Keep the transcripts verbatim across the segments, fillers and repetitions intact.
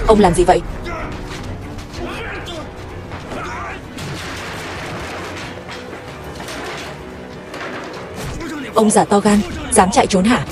Ông làm gì vậy? Ông già to gan, dám chạy trốn hả?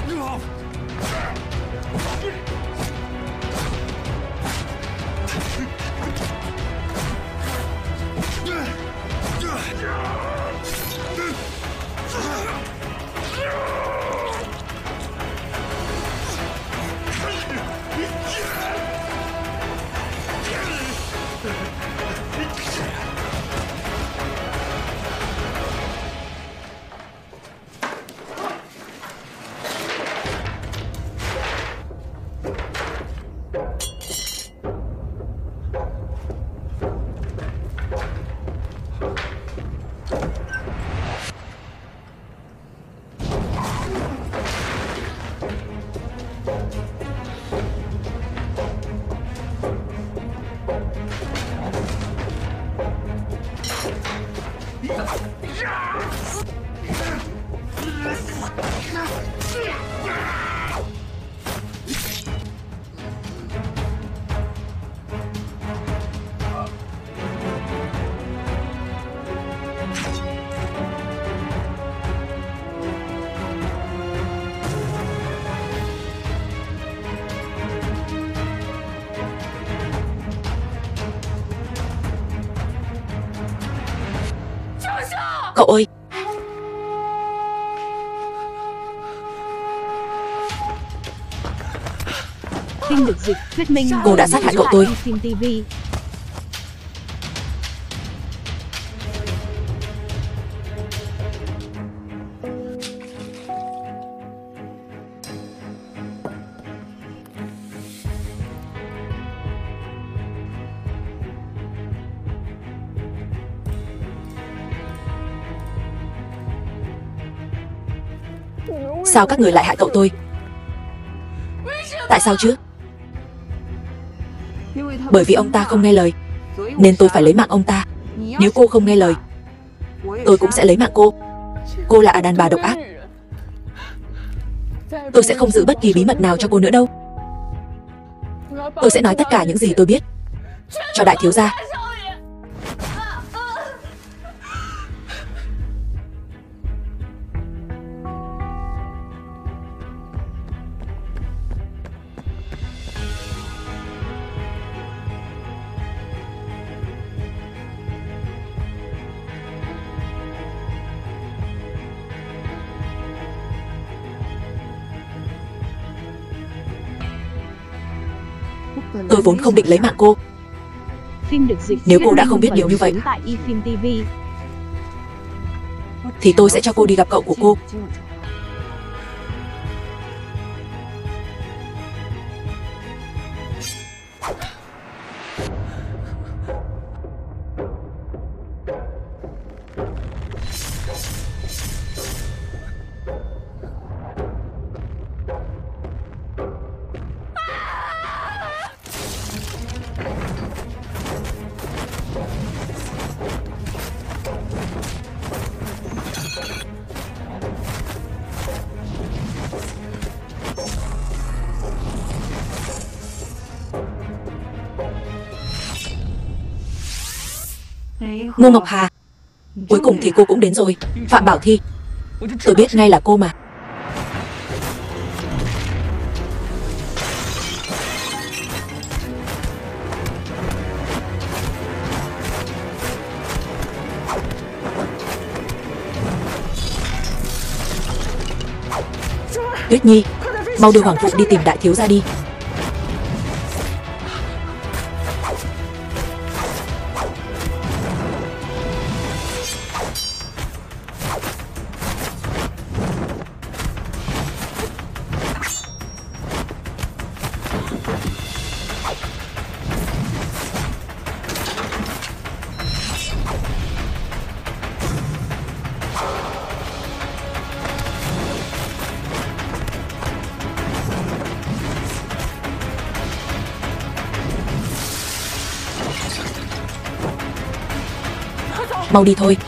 Cậu ơi! Phim được dịch thuyết minh cô đã sát hại cậu tôi. Phim ti vi. Sao các người lại hại cậu tôi? Tại sao chứ? Bởi vì ông ta không nghe lời, nên tôi phải lấy mạng ông ta. Nếu cô không nghe lời, tôi cũng sẽ lấy mạng cô. Cô là đàn bà độc ác. Tôi sẽ không giữ bất kỳ bí mật nào cho cô nữa đâu. Tôi sẽ nói tất cả những gì tôi biết cho đại thiếu gia. Tôi vốn không định lấy mạng cô. Phim được dịch Nếu cô đã không biết điều như vậy tại eFilm ti vi, thì tôi sẽ cho cô đi gặp cậu của cô. Ngô Ngọc Hà, cuối cùng thì cô cũng đến rồi. Phạm Bảo Thi, tôi biết ngay là cô mà. Tuyết Nhi, mau đưa Hoàng Phụ đi tìm đại thiếu gia đi. Mau đi thôi.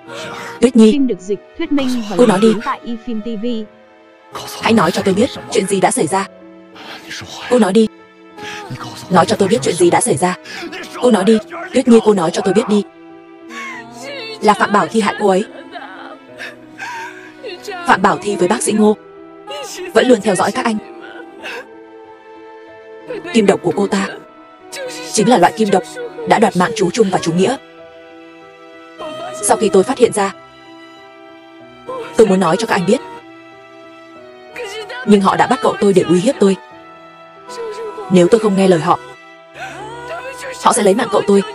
Tuyết Nhi, Phim được dịch, thuyết minh và Cô lồng nói đi. tiếng tại eFilm ti vi. hãy nói cho tôi biết chuyện gì đã xảy ra. Cô nói đi. Nói cho tôi biết chuyện gì đã xảy ra. Cô nói đi. Tuyết Nhi, cô nói cho tôi biết đi. Là Phạm Bảo Thi hại cô ấy. Phạm Bảo Thi với bác sĩ Ngô vẫn luôn theo dõi các anh. Kim độc của cô ta chính là loại kim độc đã đoạt mạng chú Trung và chú Nghĩa. Sau khi tôi phát hiện ra, tôi muốn nói cho các anh biết, nhưng họ đã bắt cậu tôi để uy hiếp tôi. Nếu tôi không nghe lời họ, họ sẽ lấy mạng cậu tôi.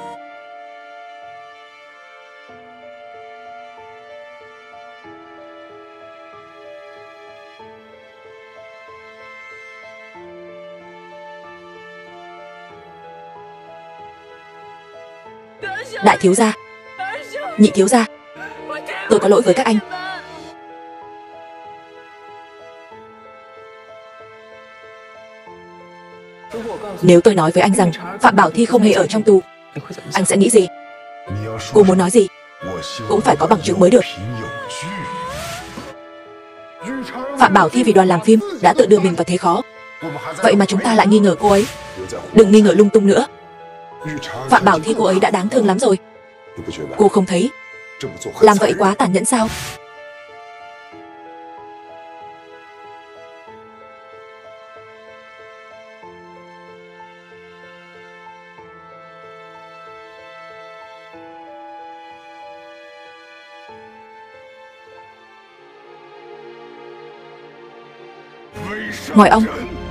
Đại thiếu gia, nhị thiếu gia, tôi có lỗi với các anh. Nếu tôi nói với anh rằng Phạm Bảo Thi không hề ở trong tù, anh sẽ nghĩ gì? Cô muốn nói gì cũng phải có bằng chứng mới được. Phạm Bảo Thi vì đoàn làm phim đã tự đưa mình vào thế khó, vậy mà chúng ta lại nghi ngờ cô ấy. Đừng nghi ngờ lung tung nữa. Phạm Bảo Thi cô ấy đã đáng thương lắm rồi. Cô không thấy làm vậy quá tàn nhẫn sao? Ngoài ông,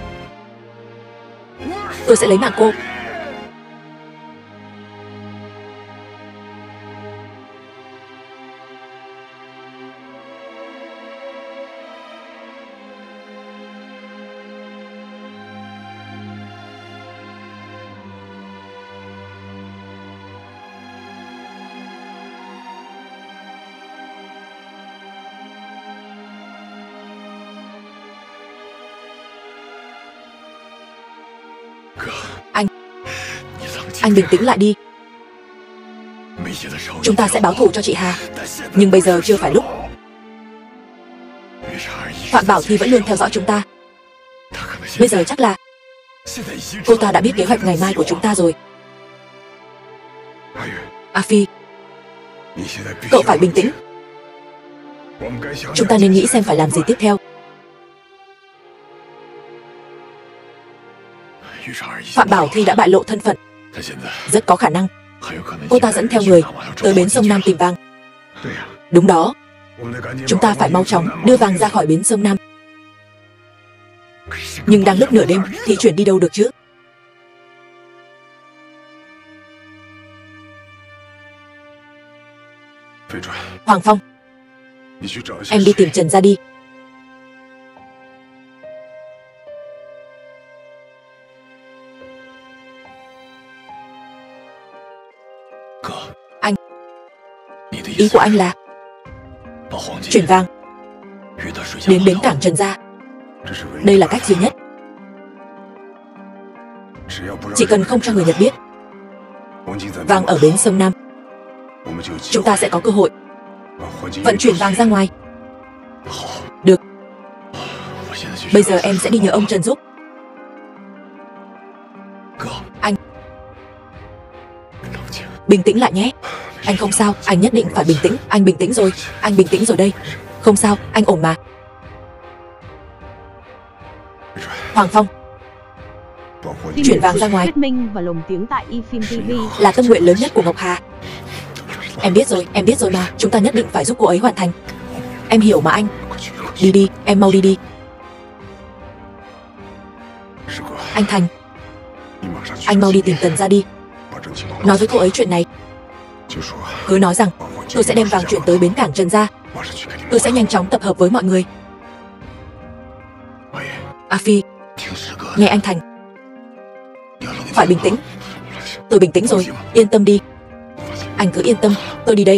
tôi sẽ lấy mạng cô. Anh, anh bình tĩnh lại đi. Chúng ta sẽ báo thù cho chị Hà, nhưng bây giờ chưa phải lúc. Phạm Bảo Thi vẫn luôn theo dõi chúng ta. Bây giờ chắc là cô ta đã biết kế hoạch ngày mai của chúng ta rồi. A Phi, cậu phải bình tĩnh. Chúng ta nên nghĩ xem phải làm gì tiếp theo. Phạm Bảo Thi đã bại lộ thân phận. Rất có khả năng cô ta dẫn theo người tới bến sông Nam tìm vàng. Đúng đó. Chúng ta phải mau chóng đưa vàng ra khỏi bến sông Nam. Nhưng đang lúc nửa đêm thì chuyển đi đâu được chứ? Hoàng Phong, em đi tìm Trần Gia đi. Anh, ý của anh là chuyển vàng đến bến cảng Trần Gia. Đây là cách duy nhất. Chỉ cần không cho người Nhật biết vàng ở bến sông Nam, chúng ta sẽ có cơ hội vận chuyển vàng ra ngoài. Được. Bây giờ em sẽ đi nhờ ông Trần giúp. Anh, bình tĩnh lại nhé. Anh không sao, anh nhất định phải bình tĩnh. Anh bình tĩnh rồi, anh bình tĩnh rồi đây. Không sao, anh ổn mà. Hoàng Phong, chuyển vàng ra ngoài Thuyết minh và lồng tiếng tại eFilm ti vi là tâm nguyện lớn nhất của Ngọc Hà. Em biết rồi, em biết rồi mà. Chúng ta nhất định phải giúp cô ấy hoàn thành. Em hiểu mà anh. Đi đi, em mau đi đi. Anh Thành, anh mau đi tìm Tần Gia đi. Nói với cô ấy chuyện này. Cứ nói rằng tôi sẽ đem vàng chuyển tới bến cảng Trần Gia. Tôi sẽ nhanh chóng tập hợp với mọi người. A Phi, nghe anh Thành. Phải bình tĩnh. Tôi bình tĩnh rồi, yên tâm đi. Anh cứ yên tâm, tôi đi đây.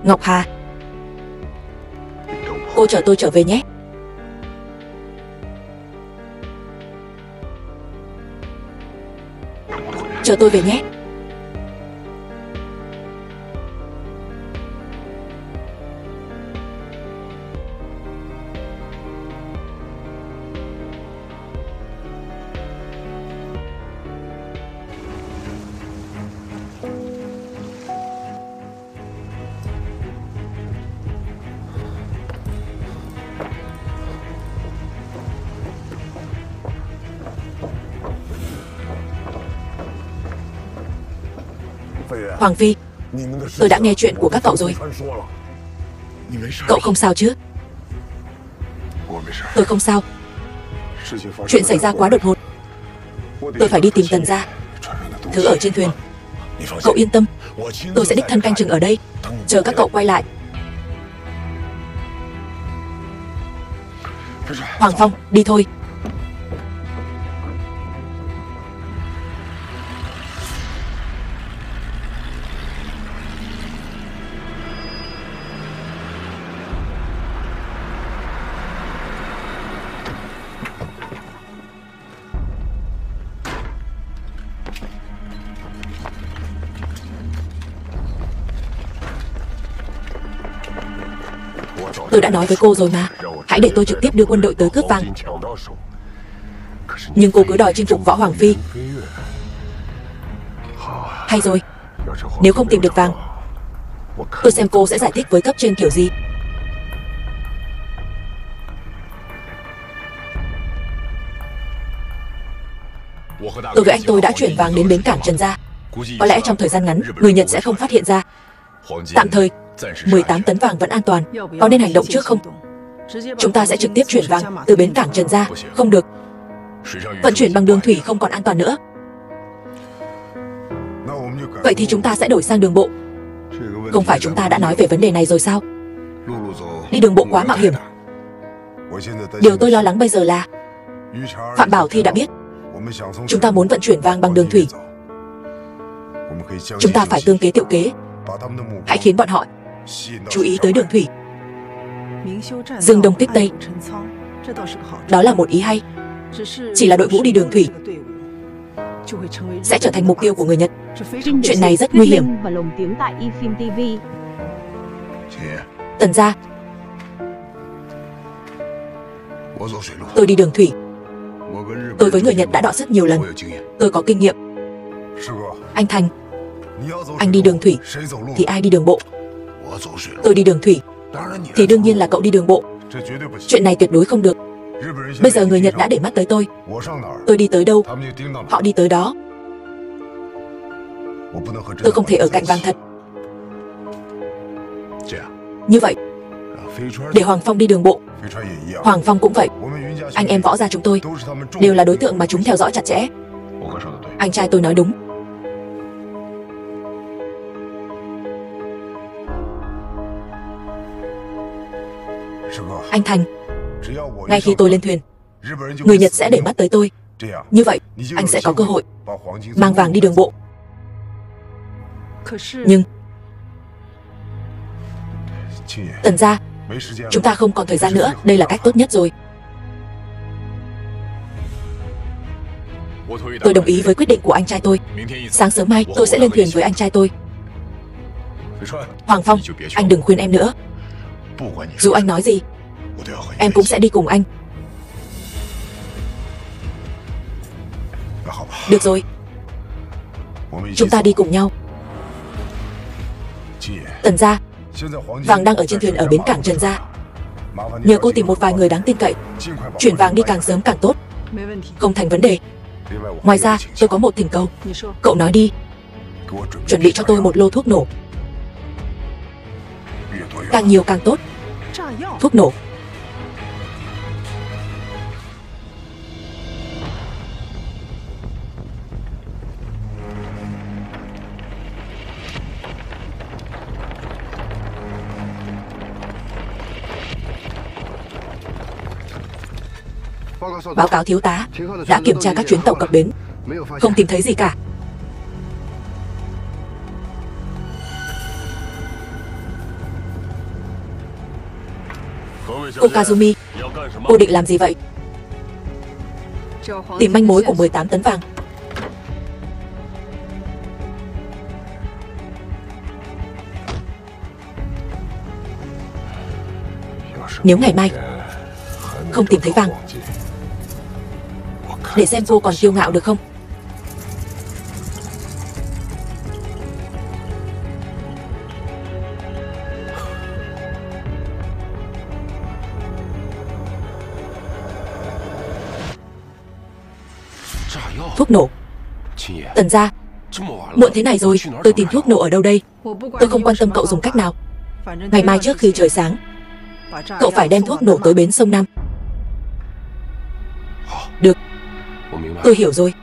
Ngọc Hà, cô chờ tôi trở về nhé. Chờ tôi về nhé. Hoàng Phi, tôi đã nghe chuyện của các cậu rồi. Cậu không sao chứ? Tôi không sao. Chuyện xảy ra quá đột ngột. Tôi phải đi tìm Tần gia. Thứ ở trên thuyền. Cậu yên tâm, tôi sẽ đích thân canh chừng ở đây, chờ các cậu quay lại. Hoàng Phong, đi thôi. Tôi đã nói với cô rồi mà, hãy để tôi trực tiếp đưa quân đội tới cướp vàng. Nhưng cô cứ đòi chinh phục Võ Hoàng Phi. Hay rồi, nếu không tìm được vàng, tôi xem cô sẽ giải thích với cấp trên kiểu gì. Tôi với anh tôi đã chuyển vàng đến bến cảng Trần Gia. Có lẽ trong thời gian ngắn, người Nhật sẽ không phát hiện ra. Tạm thời, mười tám tấn vàng vẫn an toàn. Có nên hành động trước không? Chúng ta sẽ trực tiếp chuyển vàng từ bến cảng Trần Gia. Không được. Vận chuyển bằng đường thủy không còn an toàn nữa. Vậy thì chúng ta sẽ đổi sang đường bộ. Không phải chúng ta đã nói về vấn đề này rồi sao? Đi đường bộ quá mạo hiểm. Điều tôi lo lắng bây giờ là Phạm Bảo Thi đã biết chúng ta muốn vận chuyển vàng bằng đường thủy. Chúng ta phải tương kế tiệu kế. Hãy khiến bọn họ chú ý tới đường thủy. Dương Đông kích Tây, đó là một ý hay. Chỉ là đội ngũ đi đường thủy sẽ trở thành mục tiêu của người Nhật. Chuyện này rất nguy hiểm. Và lồng tiếng tại eFilm ti vi. Tần gia, tôi đi đường thủy. Tôi với người Nhật đã đọ sức nhiều lần. Tôi có kinh nghiệm. Anh Thành, anh đi đường thủy thì ai đi đường bộ? Tôi đi đường thủy thì đương nhiên là cậu đi đường bộ. Chuyện này tuyệt đối không được. Bây giờ người Nhật đã để mắt tới tôi. Tôi đi tới đâu, họ đi tới đó. Tôi không thể ở cạnh vàng thật. Như vậy, để Hoàng Phong đi đường bộ, Hoàng Phong cũng vậy. Anh em Võ gia chúng tôi đều là đối tượng mà chúng theo dõi chặt chẽ. Anh trai tôi nói đúng. Anh Thành, ngay khi tôi lên thuyền, người Nhật sẽ để mắt tới tôi. Như vậy, anh sẽ có cơ hội mang vàng đi đường bộ. Nhưng Tần gia, chúng ta không còn thời gian nữa. Đây là cách tốt nhất rồi. Tôi đồng ý với quyết định của anh trai tôi. Sáng sớm mai tôi sẽ lên thuyền với anh trai tôi. Hoàng Phong, anh đừng khuyên em nữa. Dù anh nói gì, em cũng sẽ đi cùng anh. Được rồi, chúng ta đi cùng nhau. Tần gia, vàng đang ở trên thuyền ở bến cảng Trần Gia. Nhờ cô tìm một vài người đáng tin cậy, chuyển vàng đi càng sớm càng tốt. Không thành vấn đề. Ngoài ra, tôi có một thỉnh cầu. Cậu nói đi. Chuẩn bị cho tôi một lô thuốc nổ. Càng nhiều càng tốt. Thuốc nổ. Báo cáo thiếu tá, đã kiểm tra các chuyến tàu cập bến, không tìm thấy gì cả. Cô Kazumi, cô định làm gì vậy? Tìm manh mối của mười tám tấn vàng. Nếu ngày mai không tìm thấy vàng, để xem cô còn kiêu ngạo được không. Thuốc nổ. Tần gia, muộn thế này rồi, tôi tìm thuốc nổ ở đâu đây? Tôi không quan tâm cậu dùng cách nào. Ngày mai trước khi trời sáng, cậu phải đem thuốc nổ tới bến sông Nam. Được, tôi hiểu rồi.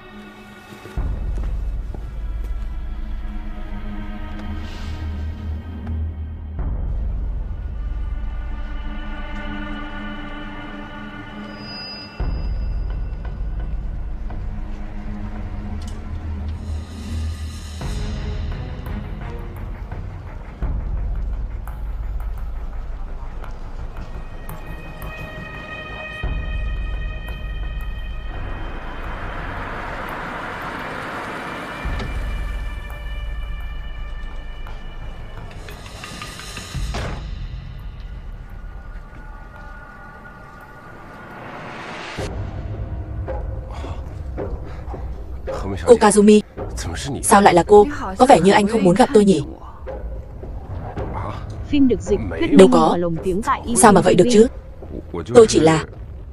Cô Kazumi, sao lại là cô? Có vẻ như anh không muốn gặp tôi nhỉ? Phim được dịch thuyết Đâu minh có. và lồng tiếng tại Sao mà vậy được chứ? Tôi chỉ là...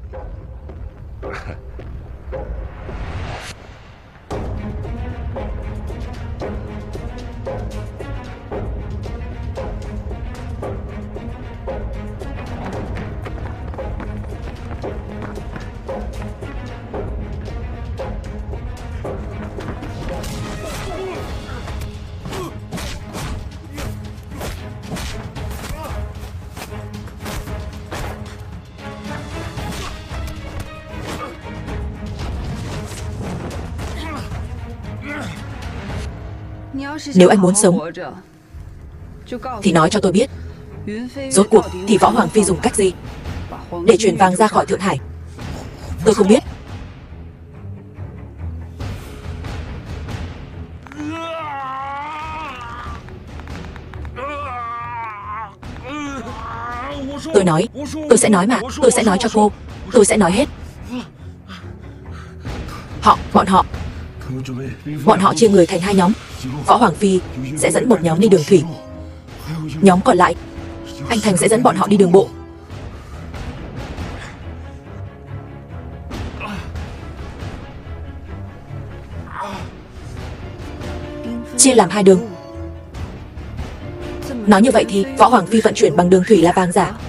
Nếu anh muốn sống thì nói cho tôi biết, rốt cuộc thì Võ Hoàng Phi dùng cách gì để chuyển vàng ra khỏi Thượng Hải? Tôi không biết. Tôi nói, tôi sẽ nói mà, tôi sẽ nói cho cô. Tôi sẽ nói hết. Họ, bọn họ Bọn họ chia người thành hai nhóm. Võ Hoàng Phi sẽ dẫn một nhóm đi đường thủy, nhóm còn lại anh Thành sẽ dẫn bọn họ đi đường bộ. Chia làm hai đường. Nói như vậy thì Võ Hoàng Phi vận chuyển bằng đường thủy là vàng giả.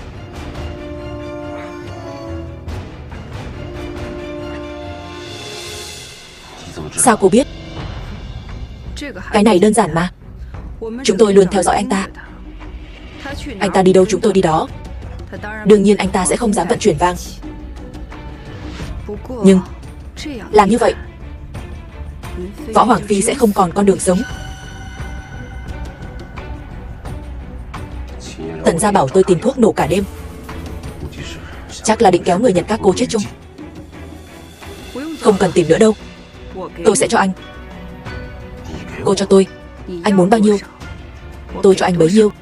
Sao cô biết? Cái này đơn giản mà. Chúng tôi luôn theo dõi anh ta. Anh ta đi đâu chúng tôi đi đó. Đương nhiên anh ta sẽ không dám vận chuyển vàng. Nhưng làm như vậy, Võ Hoàng Phi sẽ không còn con đường sống. Tần gia bảo tôi tìm thuốc nổ cả đêm. Chắc là định kéo người Nhật các cô chết chung. Không cần tìm nữa đâu, tôi sẽ cho anh. Cô cho tôi, anh muốn bao nhiêu tôi cho anh bấy nhiêu.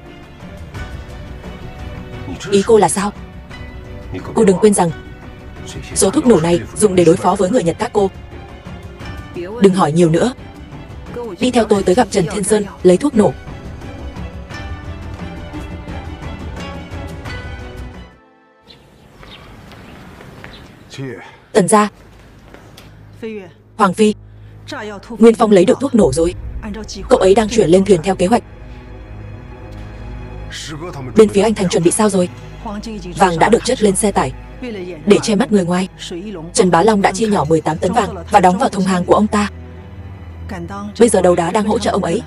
Ý cô là sao? Cô đừng quên rằng số thuốc nổ này dùng để đối phó với người Nhật các cô. Đừng hỏi nhiều nữa. Đi theo tôi tới gặp Trần Thiên Sơn lấy thuốc nổ. Tần gia, Hoàng Phi, Nguyên Phong lấy được thuốc nổ rồi. Cậu ấy đang chuyển lên thuyền theo kế hoạch. Bên phía anh Thành chuẩn bị sao rồi? Vàng đã được chất lên xe tải. Để che mắt người ngoài, Trần Bá Long đã chia nhỏ mười tám tấn vàng và đóng vào thùng hàng của ông ta. Bây giờ đầu đá đang hỗ trợ ông ấy.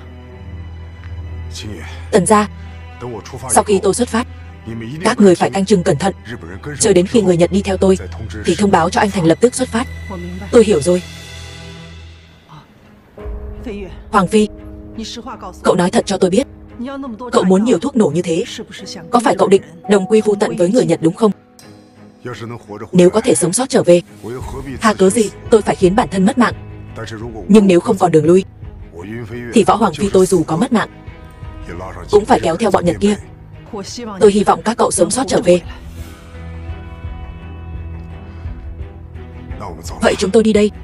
Tần gia, sau khi tôi xuất phát, các người phải canh chừng cẩn thận. Chờ đến khi người Nhật đi theo tôi thì thông báo cho anh Thành lập tức xuất phát. Tôi hiểu rồi. Hoàng Phi, cậu nói thật cho tôi biết, Cậu muốn nhiều thuốc nổ như thế, có phải cậu định đồng quy vu tận với người Nhật đúng không? Nếu có thể sống sót trở về, hà cớ gì tôi phải khiến bản thân mất mạng. Nhưng nếu không còn đường lui, thì Võ Hoàng Phi tôi dù có mất mạng, cũng phải kéo theo bọn Nhật kia. Tôi hy vọng các cậu sớm sót trở về. Vậy chúng tôi đi đây.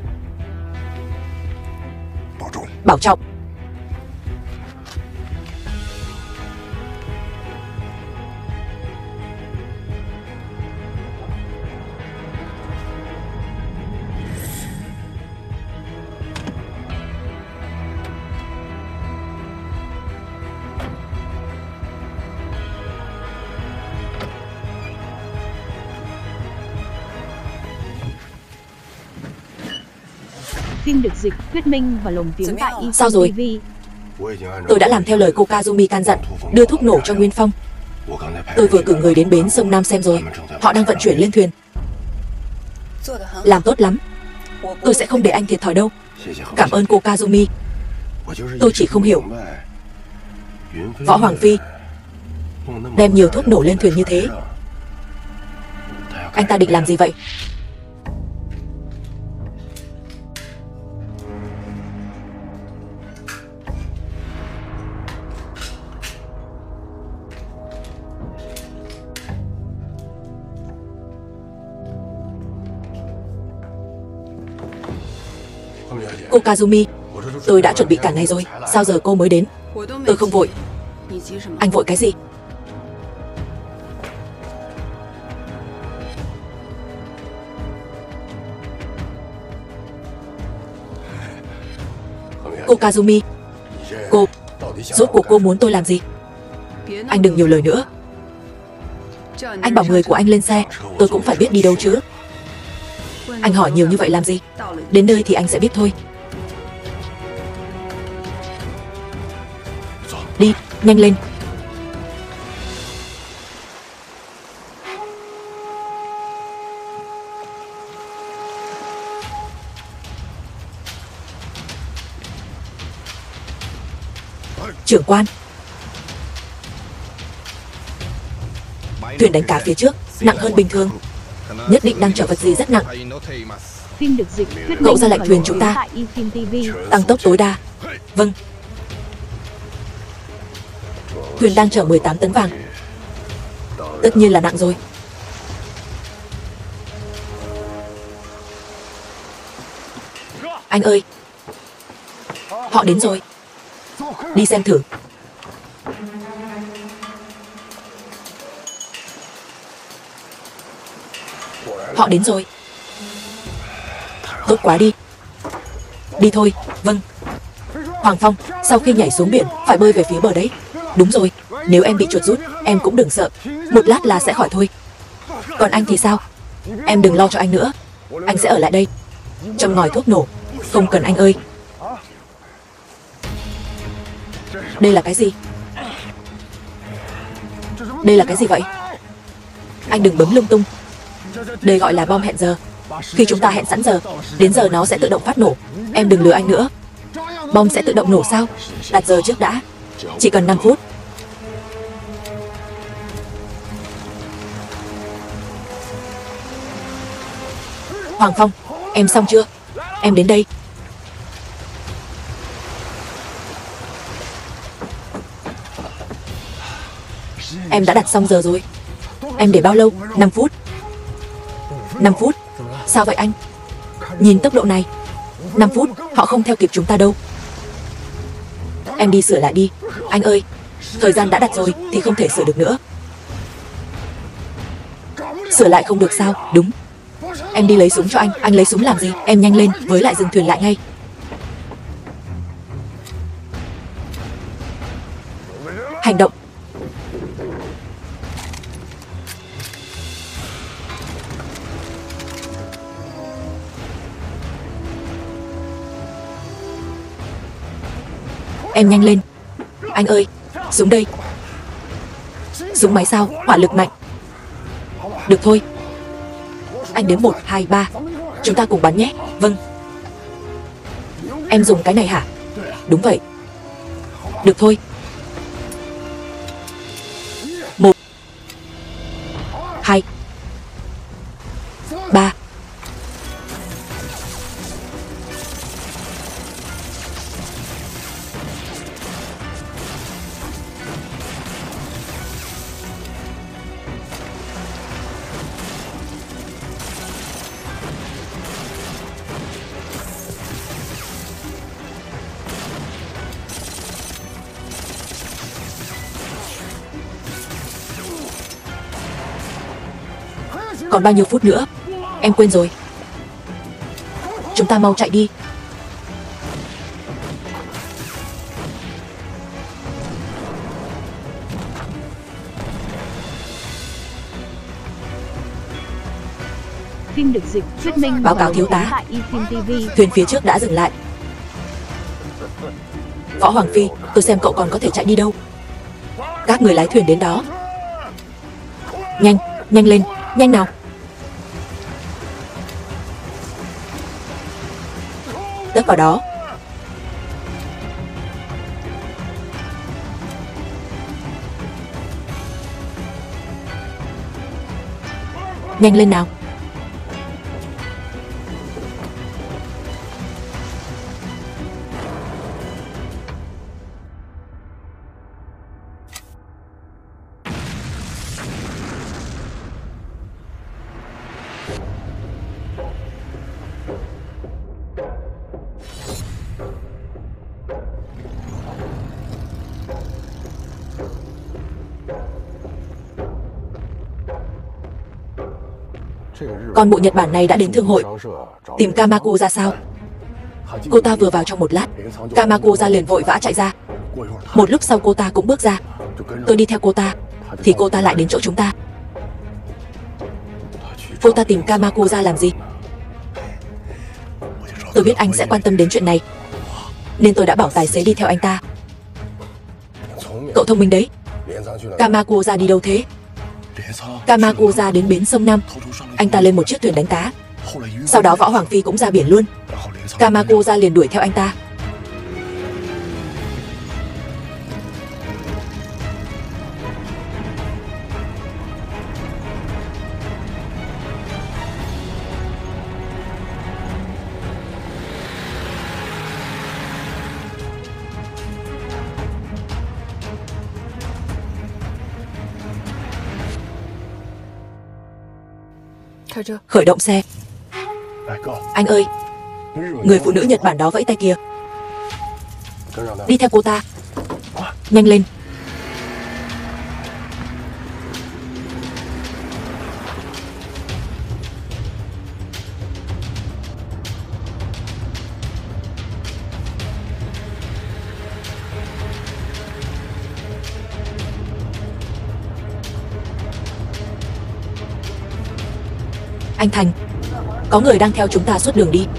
Bảo trọng. Phim được dịch, thuyết minh và lồng tiếng tại i Sao rồi? phim ti vi. Tôi đã làm theo lời cô Kazumi can dặn, đưa thuốc nổ cho Nguyên Phong. Tôi vừa cử người đến bến sông Nam xem rồi, họ đang vận chuyển lên thuyền. Làm tốt lắm. Tôi sẽ không để anh thiệt thòi đâu. Cảm ơn cô Kazumi. Tôi chỉ không hiểu, Võ Hoàng Phi đem nhiều thuốc nổ lên thuyền như thế, anh ta định làm gì vậy? Cô Kazumi, tôi đã chuẩn bị cả ngày rồi, sao giờ cô mới đến? Tôi không vội. Anh vội cái gì? Cô Kazumi, cô, rốt cuộc cô muốn tôi làm gì? Anh đừng nhiều lời nữa. Anh bảo người của anh lên xe, tôi cũng phải biết đi đâu chứ. Anh hỏi nhiều như vậy làm gì? Đến nơi thì anh sẽ biết thôi. Đi, nhanh lên. Trưởng quan, thuyền đánh cá phía trước nặng hơn bình thường, nhất định đang chở vật gì rất nặng. Phim được dịch, thuyết Cậu minh ra lệnh và thuyền lồng chúng tiếng ta tại i phim ti vi. tăng tốc tối đa. Vâng. Thuyền đang chở mười tám tấn vàng, tất nhiên là nặng rồi. Anh ơi, họ đến rồi. Đi xem thử. Họ đến rồi. Tốt quá, đi. Đi thôi. Vâng. Hoàng Phong, sau khi nhảy xuống biển phải bơi về phía bờ đấy. Đúng rồi, nếu em bị chuột rút, em cũng đừng sợ, một lát là sẽ khỏi thôi. Còn anh thì sao? Em đừng lo cho anh nữa, anh sẽ ở lại đây trong ngòi thuốc nổ. Không cần anh ơi. Đây là cái gì? Đây là cái gì vậy? Anh đừng bấm lung tung. Đây gọi là bom hẹn giờ. Khi chúng ta hẹn sẵn giờ, đến giờ nó sẽ tự động phát nổ. Em đừng lừa anh nữa. Bom sẽ tự động nổ sao? Đặt giờ trước đã. Chỉ cần năm phút. Hoàng Phong, em xong chưa? Em đến đây. Em đã đặt xong giờ rồi. Em để bao lâu? năm phút. năm phút? Sao vậy anh? Nhìn tốc độ này, năm phút, họ không theo kịp chúng ta đâu. Em đi sửa lại đi. Anh ơi, thời gian đã đặt rồi thì không thể sửa được nữa. Sửa lại không được sao? Đúng. Em đi lấy súng cho anh. Anh lấy súng làm gì? Em nhanh lên, với lại dừng thuyền lại ngay. Hành động. Em nhanh lên. Anh ơi, súng đây. Súng máy sao? Hỏa lực mạnh. Được thôi. Anh đếm một, hai, ba. Chúng ta cùng bắn nhé. Vâng. Em dùng cái này hả? Đúng vậy. Được thôi. Còn bao nhiêu phút nữa? Em quên rồi. Chúng ta mau chạy đi. Phim được dịch, thuyết minh Báo cáo thiếu tá, tại eFilm ti vi. thuyền phía trước đã dừng lại. Võ Hoàng Phi, tôi xem cậu còn có thể chạy đi đâu. Các người lái thuyền đến đó. Nhanh, nhanh lên, nhanh nào. Tấp vào đó. Nhanh lên nào. Con bộ Nhật Bản này đã đến thương hội tìm Kamako ra sao? Cô ta vừa vào trong một lát, Kamako ra liền vội vã chạy ra. Một lúc sau cô ta cũng bước ra. Tôi đi theo cô ta thì cô ta lại đến chỗ chúng ta. Cô ta tìm Kamako ra làm gì? Tôi biết anh sẽ quan tâm đến chuyện này, nên tôi đã bảo tài xế đi theo anh ta. Cậu thông minh đấy. Kamako ra đi đâu thế? Kamako ra đến bến sông Nam. Anh ta lên một chiếc thuyền đánh cá. Sau đó Võ Hoàng Phi cũng ra biển luôn. Kamako ra liền đuổi theo anh ta. Khởi động xe. Anh ơi, người phụ nữ Nhật Bản đó vẫy tay kìa. Đi theo cô ta. Nhanh lên. Anh Thành, có người đang theo chúng ta suốt đường đi.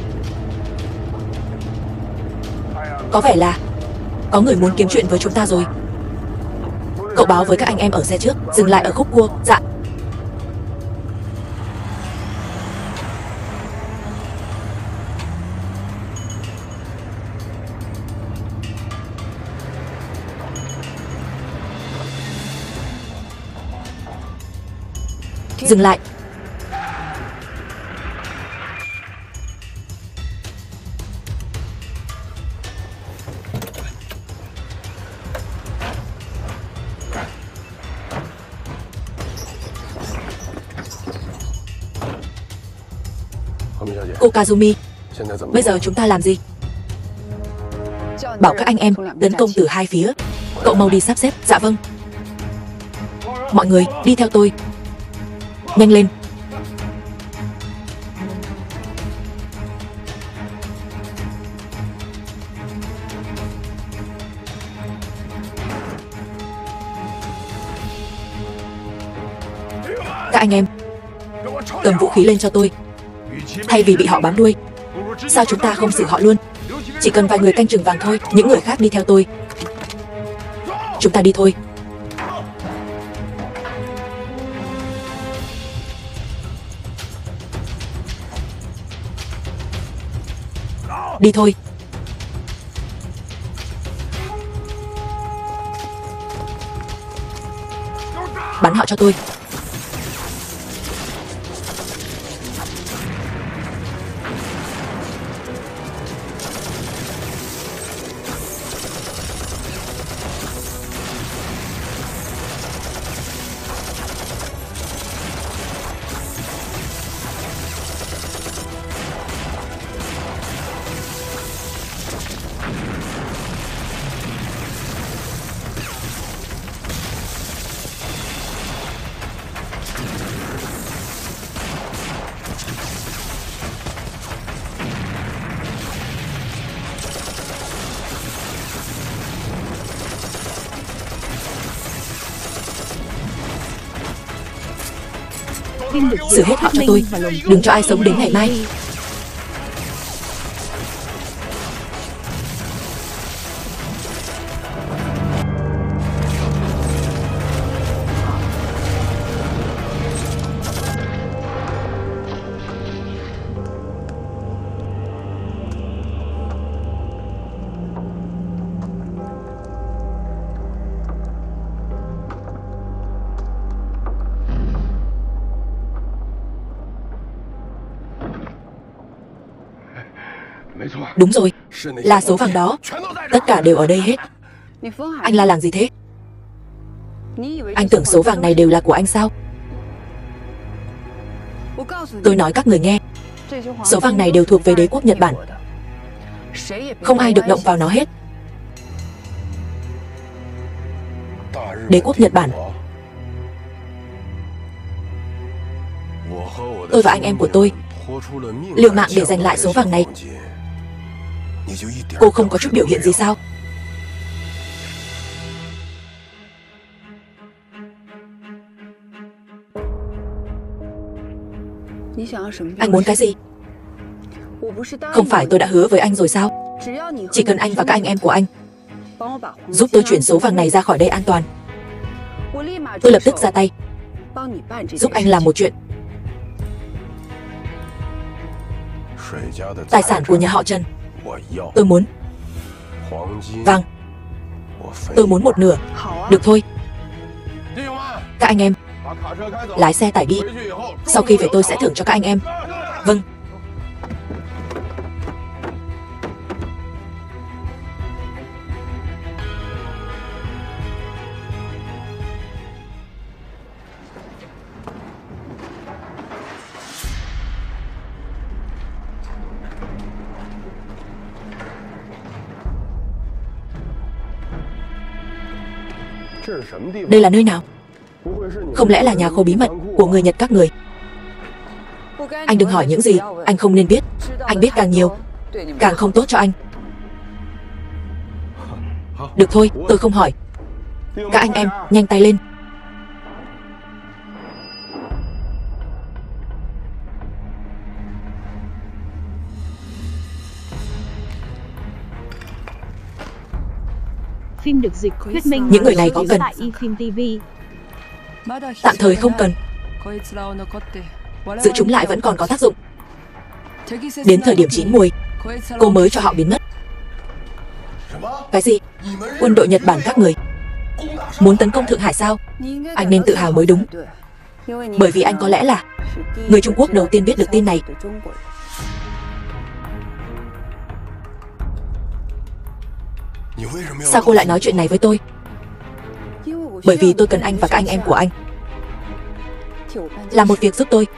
Có vẻ là có người muốn kiếm chuyện với chúng ta rồi. Cậu báo với các anh em ở xe trước dừng lại ở khúc cua. Dạ. Dừng lại. Cô Kazumi, bây giờ chúng ta làm gì? Bảo các anh em tấn công từ hai phía. Cậu mau đi sắp xếp. Dạ vâng. Mọi người đi theo tôi. Nhanh lên. Các anh em, cầm vũ khí lên cho tôi. Thay vì bị họ bám đuôi, sao chúng ta không xử họ luôn? Chỉ cần vài người canh chừng vàng thôi. Những người khác đi theo tôi. Chúng ta đi thôi. Đi thôi. Bắn họ cho tôi. Xử hết họ cho tôi, đừng cho ai sống đến ngày mai. Đúng rồi, là số vàng đó. Tất cả đều ở đây hết. Anh la làng gì thế? Anh tưởng số vàng này đều là của anh sao? Tôi nói các người nghe, số vàng này đều thuộc về đế quốc Nhật Bản. Không ai được động vào nó hết. Đế quốc Nhật Bản. Tôi và anh em của tôi liều mạng để giành lại số vàng này. Cô không có chút biểu hiện gì sao? Anh muốn cái gì? Không phải tôi đã hứa với anh rồi sao? Chỉ cần anh và các anh em của anh giúp tôi chuyển số vàng này ra khỏi đây an toàn, tôi lập tức ra tay giúp anh làm một chuyện. Tài sản của nhà họ Trần tôi muốn. Vâng, tôi muốn một nửa. Được thôi. Các anh em, lái xe tải đi. Sau khi về tôi sẽ thưởng cho các anh em. Vâng. Đây là nơi nào? Không lẽ là nhà kho bí mật của người Nhật các người? Anh đừng hỏi những gì anh không nên biết. Anh biết càng nhiều càng không tốt cho anh. Được thôi, tôi không hỏi. Các anh em, nhanh tay lên. Phim được dịch thuyết minh. Những người này có cần? Tại eFilm ti vi. Tạm thời không cần. Giữ chúng lại vẫn còn có tác dụng. Đến thời điểm chín muồi, cô mới cho họ biến mất. Cái gì? Quân đội Nhật Bản các người muốn tấn công Thượng Hải sao? Anh nên tự hào mới đúng. Bởi vì anh có lẽ là người Trung Quốc đầu tiên biết được tin này. Sao cô lại nói chuyện này với tôi? Bởi vì tôi cần anh và các anh em của anh làm một việc giúp tôi.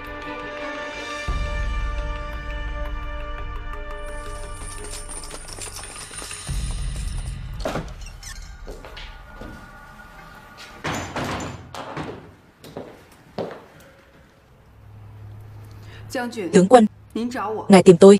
Tướng quân, ngài tìm tôi.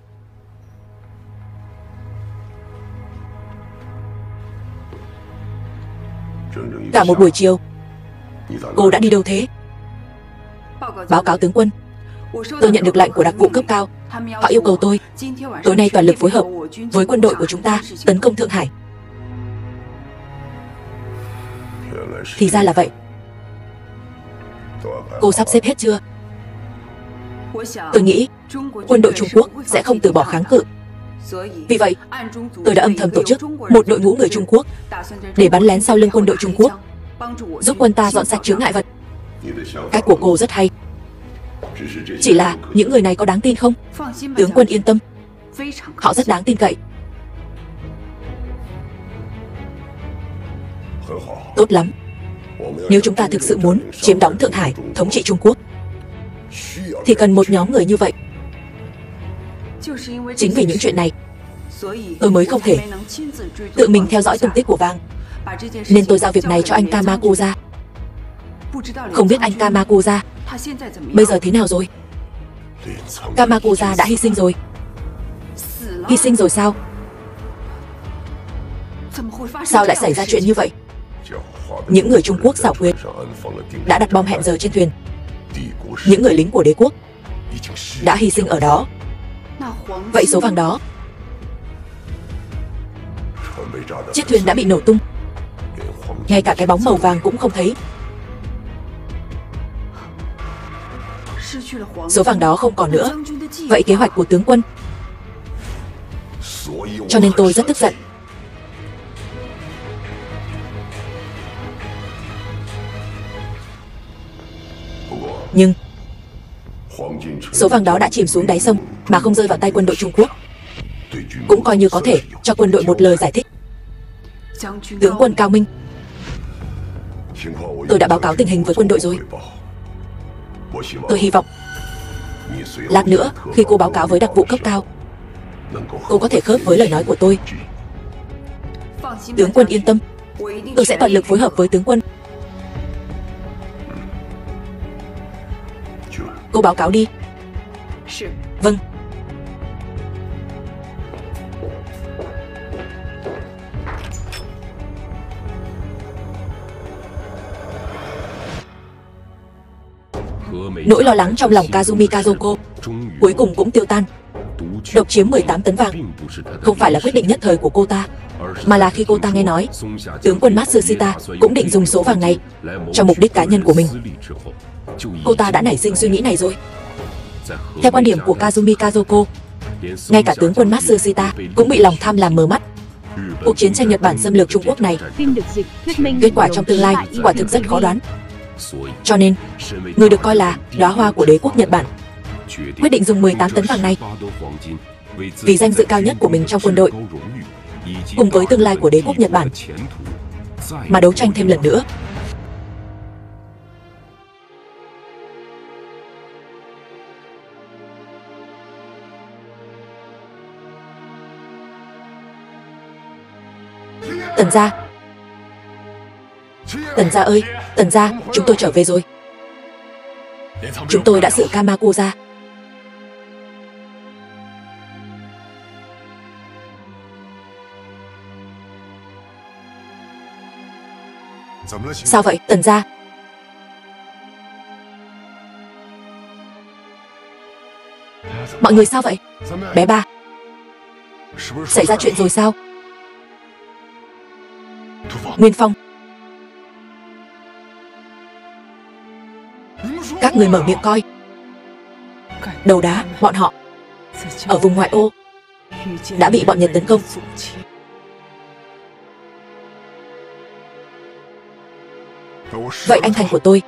Cả một buổi chiều cô đã đi đâu thế? Báo cáo tướng quân, tôi nhận được lệnh của đặc vụ cấp cao. Họ yêu cầu tôi tối nay toàn lực phối hợp với quân đội của chúng ta tấn công Thượng Hải. Thì ra là vậy. Cô sắp xếp hết chưa? Tôi nghĩ quân đội Trung Quốc sẽ không từ bỏ kháng cự. Vì vậy, tôi đã âm thầm tổ chức một đội ngũ người Trung Quốc để bắn lén sau lưng quân đội Trung Quốc, giúp quân ta dọn sạch chướng ngại vật. Cách của cô rất hay. Chỉ là những người này có đáng tin không? Tướng quân yên tâm, họ rất đáng tin cậy. Tốt lắm. Nếu chúng ta thực sự muốn chiếm đóng Thượng Hải, thống trị Trung Quốc, thì cần một nhóm người như vậy. Chính vì những chuyện này, tôi mới không thể tự mình theo dõi tung tích của Vang. Nên tôi giao việc này cho anh Kamakuza. Không biết anh Kamakuza bây giờ thế nào rồi? Kamakuza đã hy sinh rồi. Hy sinh rồi sao? Sao lại xảy ra chuyện như vậy? Những người Trung Quốc xảo quyệt đã đặt bom hẹn giờ trên thuyền. Những người lính của đế quốc đã hy sinh ở đó. Vậy số vàng đó, chiếc thuyền đã bị nổ tung, ngay cả cái bóng màu vàng cũng không thấy. Số vàng đó không còn nữa. Vậy kế hoạch của tướng quân? Cho nên tôi rất tức giận. Nhưng số vàng đó đã chìm xuống đáy sông mà không rơi vào tay quân đội Trung Quốc, cũng coi như có thể cho quân đội một lời giải thích. Tướng quân Cao Minh, tôi đã báo cáo tình hình với quân đội rồi. Tôi hy vọng lát nữa khi cô báo cáo với đặc vụ cấp cao, cô có thể khớp với lời nói của tôi. Tướng quân yên tâm, tôi sẽ toàn lực phối hợp với tướng quân. Cô báo cáo đi. Vâng. Nỗi lo lắng trong lòng Kazumi Kazoko cuối cùng cũng tiêu tan. Độc chiếm mười tám tấn vàng không phải là quyết định nhất thời của cô ta, mà là khi cô ta nghe nói tướng quân Matsushita cũng định dùng số vàng này cho mục đích cá nhân của mình, cô ta đã nảy sinh suy nghĩ này rồi. Theo quan điểm của Kazumi Kazoko, ngay cả tướng quân Matsushita cũng bị lòng tham làm mờ mắt. Cuộc chiến tranh Nhật Bản xâm lược Trung Quốc này, kết quả trong tương lai quả thực rất khó đoán. Cho nên, người được coi là đóa hoa của đế quốc Nhật Bản quyết định dùng mười tám tấn vàng này vì danh dự cao nhất của mình trong quân đội, cùng với tương lai của đế quốc Nhật Bản, mà đấu tranh thêm lần nữa. Tần gia, Tần gia ơi, Tần gia, chúng tôi trở về rồi. Chúng tôi đã xử Kamako ra. Sao vậy, Tần gia? Mọi người sao vậy? Bé Ba, xảy ra chuyện rồi sao? Nguyên Phong, các người mở miệng coi. Đầu đá, bọn họ ở vùng ngoại ô đã bị bọn Nhật tấn công. Vậy anh thành của tôi,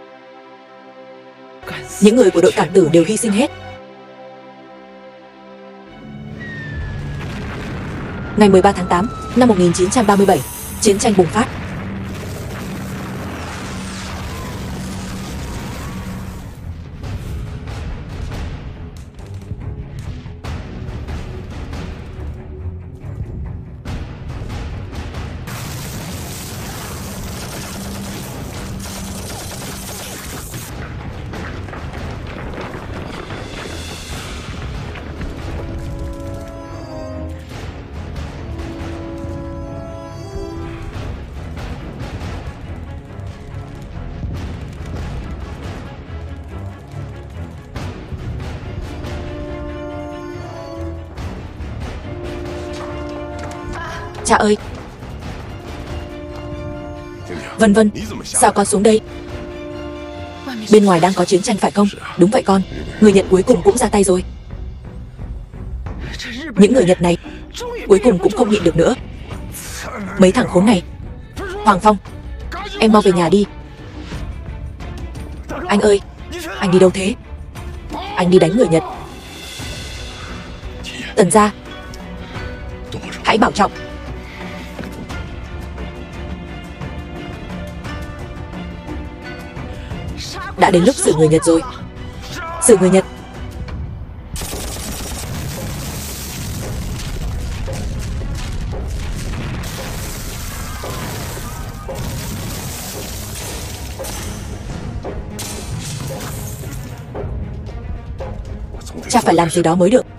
những người của đội cảm tử đều hy sinh hết. Ngày mười ba tháng tám năm một nghìn chín trăm ba mươi bảy, chiến tranh bùng phát. Cha ơi! Vân Vân, sao con xuống đây? Bên ngoài đang có chiến tranh phải không? Đúng vậy con, người Nhật cuối cùng cũng ra tay rồi. Những người Nhật này cuối cùng cũng không nhịn được nữa. Mấy thằng khốn này. Hoàng Phong, em mau về nhà đi. Anh ơi, anh đi đâu thế? Anh đi đánh người Nhật. Tần gia, hãy bảo trọng. Đã đến lúc xử người Nhật rồi. Xử người Nhật. Cha phải làm gì đó mới được.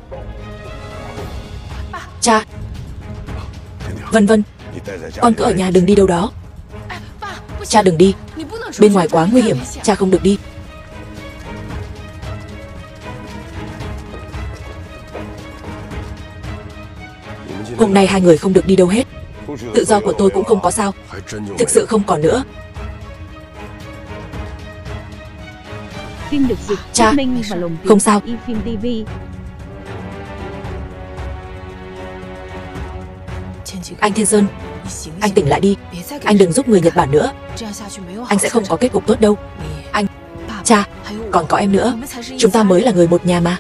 Cha. Vân Vân, con cứ ở nhà đừng đi đâu đó. Cha đừng đi, bên ngoài quá nguy hiểm, cha không được đi. Hôm nay hai người không được đi đâu hết. Tự do của tôi cũng không có sao. Thực sự không còn nữa. Phim được dịch Cha, thuyết minh và lồng tiếng không sao. tại eFilm ti vi. Anh Thiên Sơn, anh tỉnh lại đi. Anh đừng giúp người Nhật Bản nữa. Anh sẽ không có kết cục tốt đâu. Anh, cha, còn có em nữa. Chúng ta mới là người một nhà mà.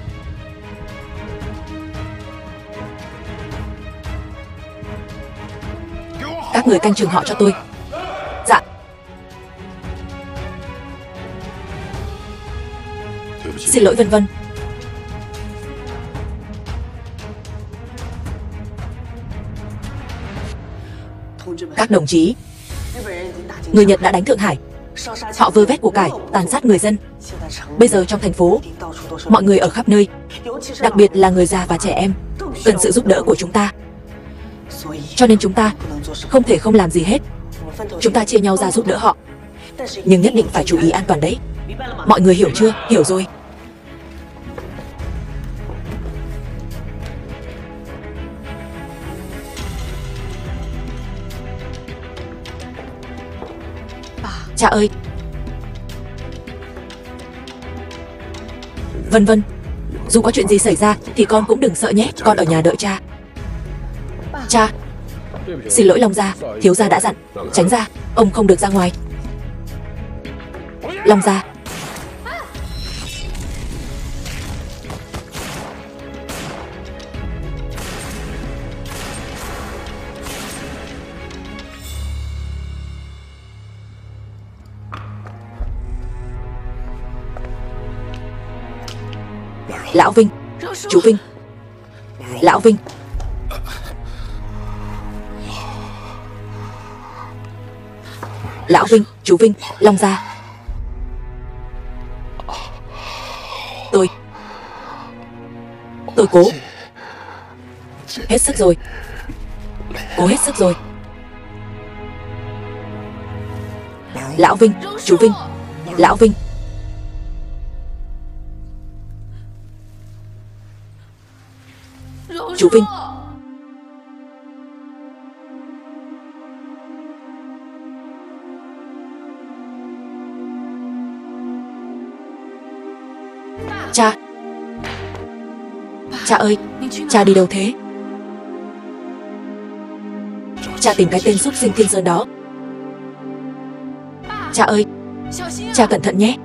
Các người canh chừng họ cho tôi. Dạ. Xin lỗi Vân Vân. Các đồng chí, người Nhật đã đánh Thượng Hải. Họ vơ vét của cải, tàn sát người dân. Bây giờ trong thành phố, mọi người ở khắp nơi, đặc biệt là người già và trẻ em, cần sự giúp đỡ của chúng ta. Cho nên chúng ta không thể không làm gì hết. Chúng ta chia nhau ra giúp đỡ họ. Nhưng nhất định phải chú ý an toàn đấy. Mọi người hiểu chưa? Hiểu rồi. Cha ơi. Vân Vân, dù có chuyện gì xảy ra thì con cũng đừng sợ nhé. Con ở nhà đợi cha. Cha, xin lỗi Long Gia, thiếu gia đã dặn. Tránh ra, ông không được ra ngoài. Long Gia. Lão Vinh, chú Vinh. Lão Vinh. Lão Vinh, chú Vinh, Long Gia. Tôi Tôi cố hết sức rồi. Cố hết sức rồi. Lão Vinh, chú Vinh. Lão Vinh. Chú Vinh. Cha. Cha ơi, cha đi đâu thế? Cha tìm cái tên súc sinh Thiên Sơn đó. Cha ơi, cha cẩn thận nhé.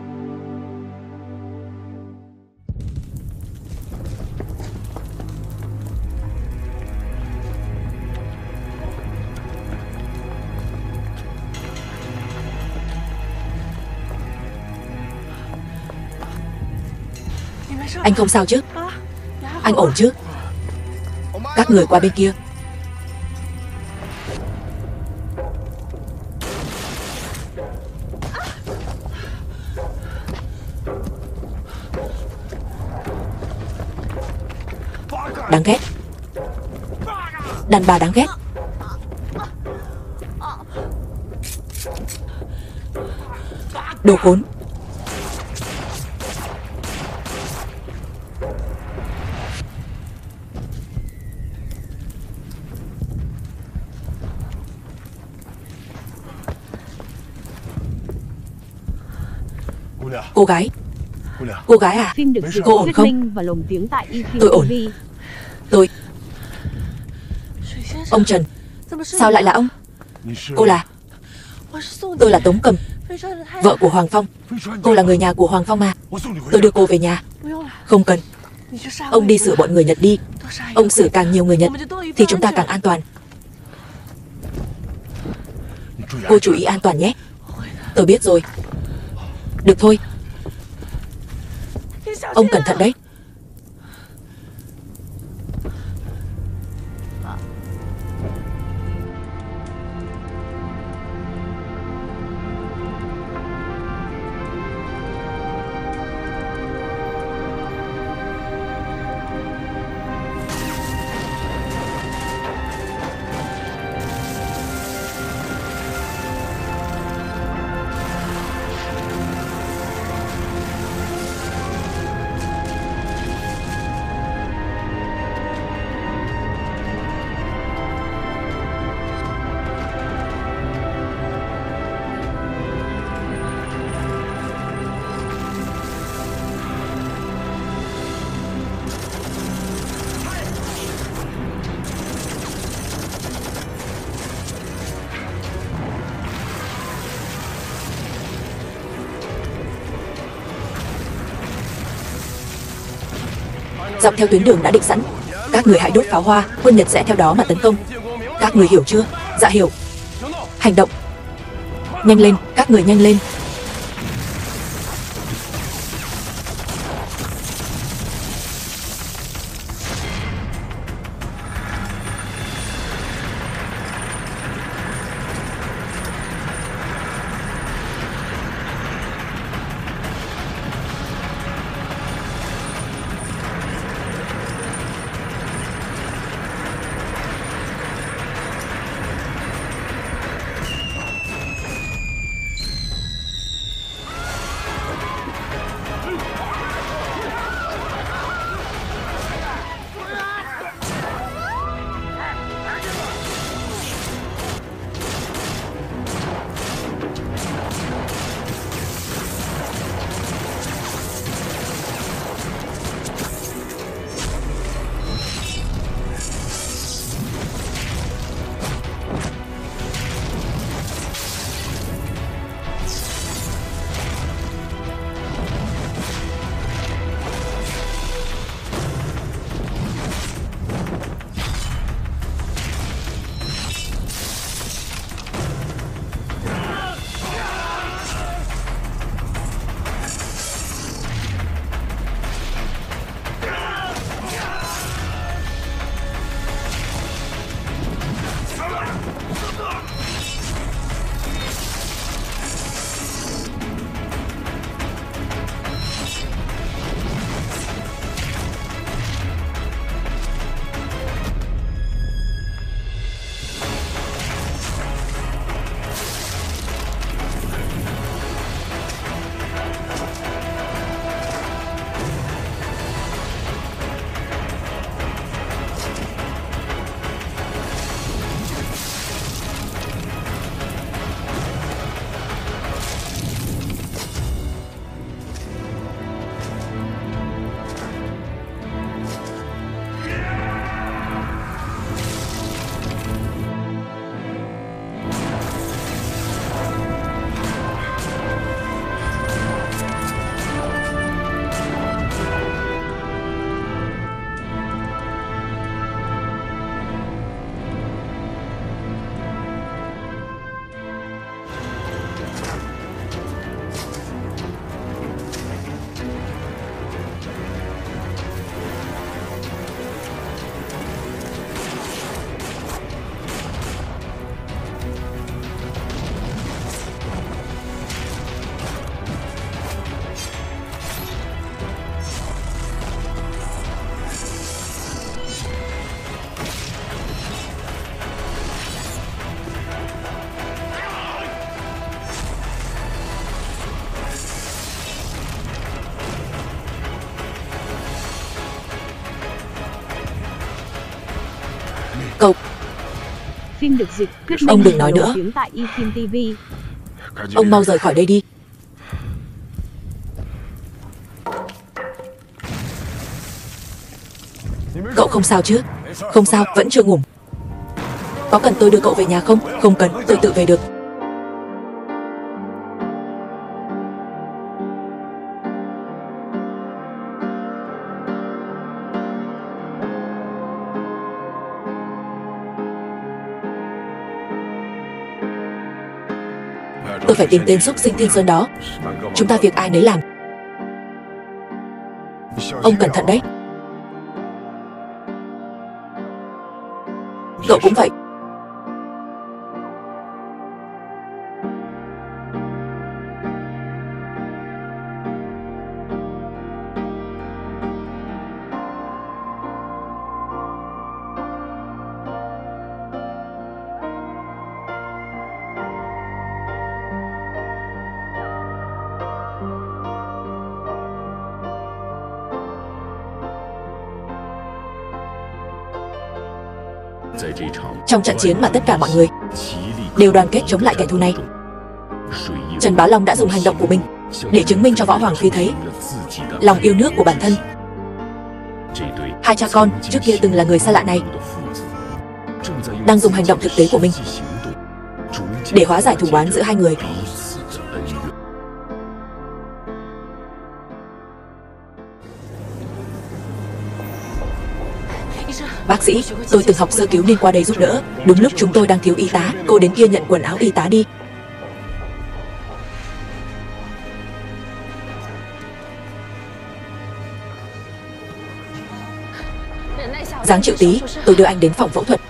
Anh không sao chứ? Anh ổn chứ? Các người qua bên kia. Đáng ghét. Đàn bà đáng ghét. Đồ khốn. Cô gái. Cô gái à? Phim được dịch Cô ổn thuyết không? minh và lồng tiếng tại eFilm Tôi ổn. ti vi. Tôi. Ông Trần. Sao lại là ông? Cô là? Tôi là Tống Cầm, vợ của Hoàng Phong. Cô là người nhà của Hoàng Phong mà. Tôi đưa cô về nhà. Không cần. Ông đi xử bọn người Nhật đi. Ông xử càng nhiều người Nhật thì chúng ta càng an toàn. Cô chú ý an toàn nhé. Tôi biết rồi. Được thôi. Ông cẩn thận đấy. dọc theo tuyến đường đã định sẵn. Các người hãy đốt pháo hoa, quân Nhật sẽ theo đó mà tấn công. Các người hiểu chưa? Dạ hiểu. Hành động. Nhanh lên, các người nhanh lên. Cậu. Phim được dịch, Quyết Ông đừng nói nữa. tiếng tại eFilm ti vi. Ông mau rời khỏi đây đi. Cậu không sao chứ? Không sao, vẫn chưa ngủ. Có cần tôi đưa cậu về nhà không? Không cần, tôi tự về được. Tôi phải tìm tên xúc sinh Thiên Sơn đó. Chúng ta việc ai nấy làm. Ông cẩn thận đấy. Cậu cũng vậy. Trong trận chiến mà tất cả mọi người đều đoàn kết chống lại kẻ thù này, Trần Bá Long đã dùng hành động của mình để chứng minh cho Võ Hoàng Phi thấy lòng yêu nước của bản thân. Hai cha con trước kia từng là người xa lạ này đang dùng hành động thực tế của mình để hóa giải thù oán giữa hai người. Bác sĩ, tôi từng học sơ cứu nên qua đây giúp đỡ. Đúng lúc chúng tôi đang thiếu y tá, cô đến kia nhận quần áo y tá đi. Giáng chịu tí, tôi đưa anh đến phòng phẫu thuật.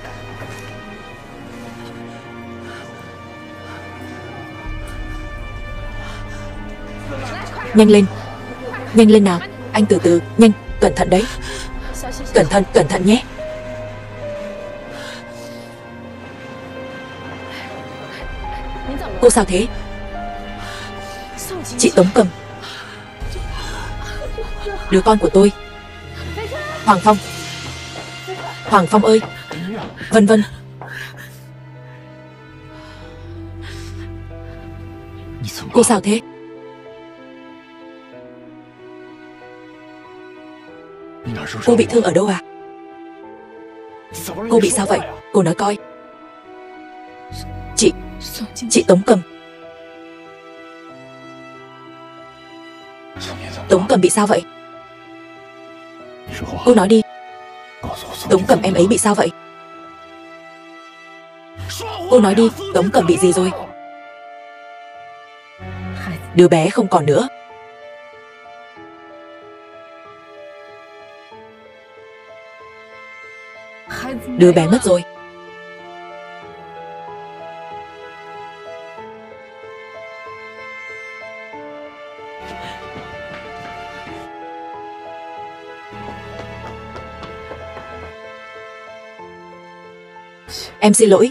Nhanh lên, nhanh lên nào, anh từ từ, nhanh, cẩn thận đấy. Cẩn thận, cẩn thận nhé. Cô sao thế? Chị Tống Cầm, đứa con của tôi. Hoàng Phong, Hoàng Phong ơi. Vân Vân. Cô sao thế? Cô bị thương ở đâu à? Cô bị sao vậy? Cô nói coi. Chị, chị Tống Cầm. Tống Cầm bị sao vậy? Cô nói đi. Tống Cầm em ấy bị sao vậy? Cô nói đi, Tống Cầm bị gì rồi? Đứa bé không còn nữa. Đứa bé mất rồi. Em xin lỗi.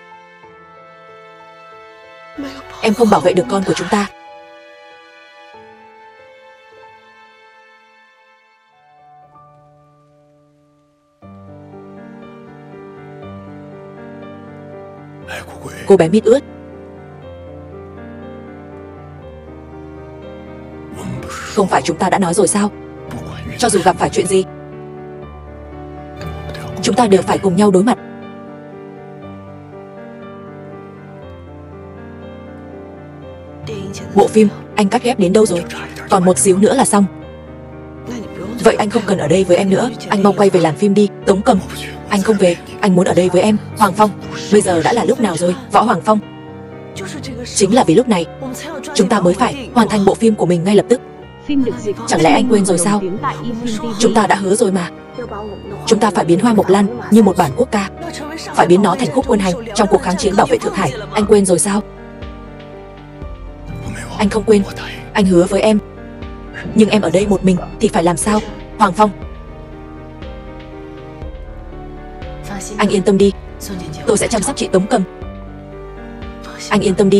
Em không bảo vệ được con của chúng ta. Cô bé mít ướt. Không phải chúng ta đã nói rồi sao? Cho dù gặp phải chuyện gì, chúng ta đều phải cùng nhau đối mặt. Bộ phim, anh cắt ghép đến đâu rồi? Còn một xíu nữa là xong. Vậy anh không cần ở đây với em nữa. Anh mau quay về làm phim đi. Tống Cầm, anh không về. Anh muốn ở đây với em. Hoàng Phong, bây giờ đã là lúc nào rồi? Võ Hoàng Phong, chính là vì lúc này chúng ta mới phải hoàn thành bộ phim của mình ngay lập tức. Phim được dịch. Chẳng lẽ anh quên rồi sao? Chúng ta đã hứa rồi mà. Chúng ta phải biến Hoa Mộc Lan như một bản quốc ca, phải biến nó thành khúc quân hành trong cuộc kháng chiến bảo vệ Thượng Hải. Anh quên rồi sao? Anh không quên. Anh hứa với em. Nhưng em ở đây một mình thì phải làm sao? Hoàng Phong, anh yên tâm đi. Tôi sẽ chăm sóc chị Tống Cầm. Anh yên tâm đi.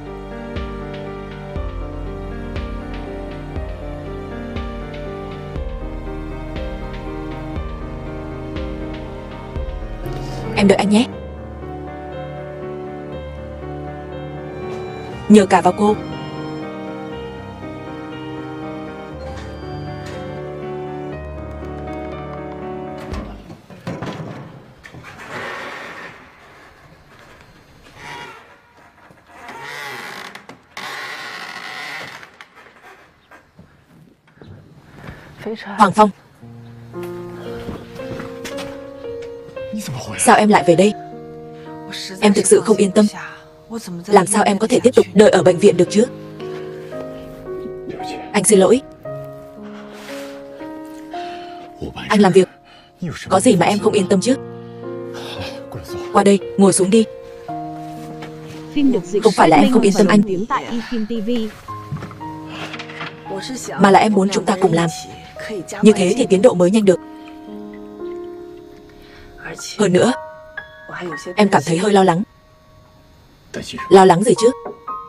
Em đợi anh nhé. Nhờ cả vào cô. Hoàng Phong, sao em lại về đây? Em thực sự không yên tâm. Làm sao em có thể tiếp tục đợi ở bệnh viện được chứ? Anh xin lỗi. Anh làm việc, có gì mà em không yên tâm chứ? Qua đây, ngồi xuống đi. Phim được dịch. Không phải là em không yên tâm anh, Tiếng tại eFilm ti vi. mà là em muốn chúng ta cùng làm. Như thế thì tiến độ mới nhanh được. Hơn nữa, em cảm thấy hơi lo lắng. Lo lắng gì chứ?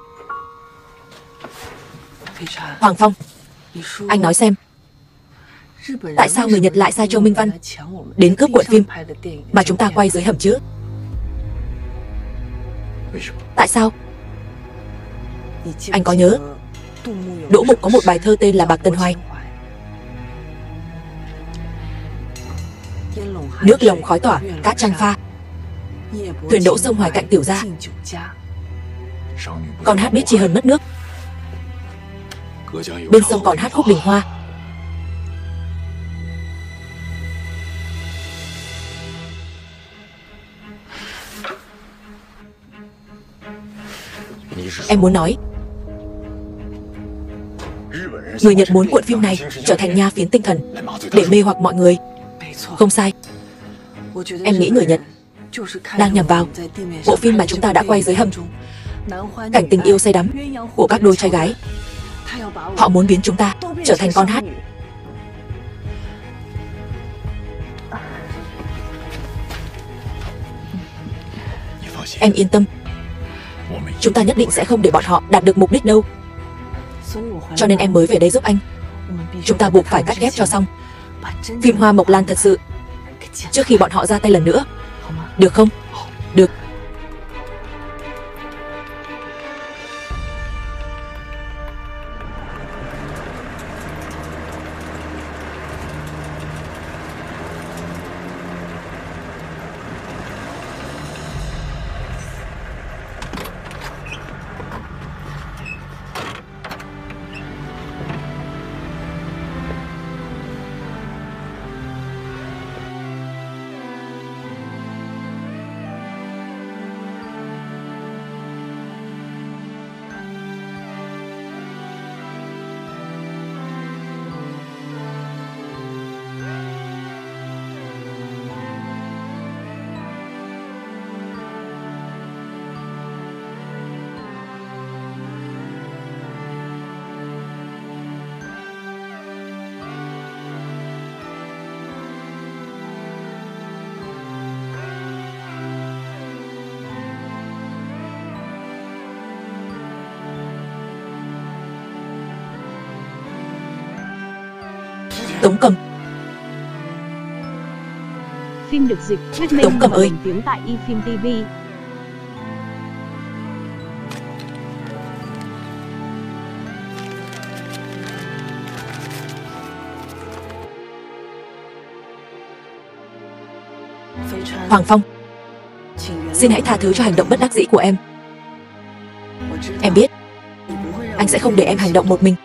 Hoàng Phong, anh nói xem, tại sao người Nhật lại sai Châu Minh Văn đến cướp cuộn phim mà chúng ta quay dưới hầm chứ? Tại sao? Anh có nhớ Đỗ Mục có một bài thơ tên là Bạc Tần Hoài. Nước lồng khói tỏa, cát trăng pha, thuyền đỗ sông Hoài cạnh tiểu gia. Con hát biết tri ân mất nước, bên sông còn hát khúc Bình Hoa. Em muốn nói, người Nhật muốn cuộn phim này trở thành nha phiến tinh thần để mê hoặc mọi người. Không sai. Em nghĩ người Nhật đang nhầm vào bộ phim mà chúng ta đã quay dưới hầm. Cảnh tình yêu say đắm của các đôi trai gái. Họ muốn biến chúng ta trở thành con hát. Em yên tâm, chúng ta nhất định sẽ không để bọn họ đạt được mục đích đâu. Cho nên em mới về đây giúp anh. Chúng ta buộc phải cắt ghép cho xong phim Hoa Mộc Lan thật sự trước khi bọn họ ra tay lần nữa. Được không? Được. Tống Cầm. Phim được dịch thuyết minh Tống Cầm và ơi. lồng tiếng tại eFilm ti vi. Hoàng Phong, xin hãy tha thứ cho hành động bất đắc dĩ của em. Em biết anh sẽ không để em hành động một mình.